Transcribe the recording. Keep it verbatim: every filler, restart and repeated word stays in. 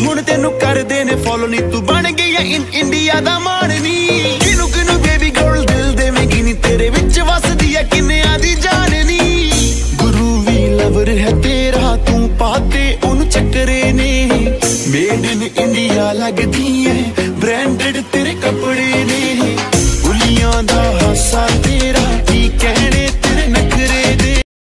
ਹੁਣ ਤੈਨੂੰ ਕਰਦੇ ਨੇ ਫੋਲੋ ਨੀ ਤੂੰ ਬਣ ਗਈ ਐ ਇਨ ਇੰਡੀਆ ਦਾ ਮਾਣ ਨੀ ਕਿਨੂੰ ਕਿਨੂੰ ਬੇਬੀ ਗਰਲ ਦਿਲ ਦੇਵੇਂਗੀ ਨੀ ਤੇਰੇ ਵਿੱਚ ਵਸਦੀ ਐ ਕਿੰਨਿਆਂ ਦੀ ਜਾਨ ਨੀ ਗੁਰੂ ਵੀ ਲਵਰ ਹੈ ਤੇਰਾ ਤੂੰ ਪਾਤੇ ਉਹਨੂੰ ਚੱਕਰੇ ਨੇ ਮੇਡ ਇਨ ਇੰਡੀਆ ਲੱਗਦੀ ਐ ਬ੍ਰਾਂਡਡ ਤੇਰੇ ਕੱਪੜੇ ਨੇ